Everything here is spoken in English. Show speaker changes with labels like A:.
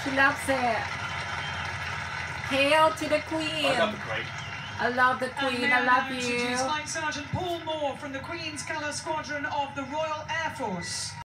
A: She loves it. Hail to the Queen.
B: I love the Queen.
A: I love the Queen. I love you.
C: Introduce Flight Sergeant Paul Moore from the Queen's Colour Squadron of the Royal Air Force.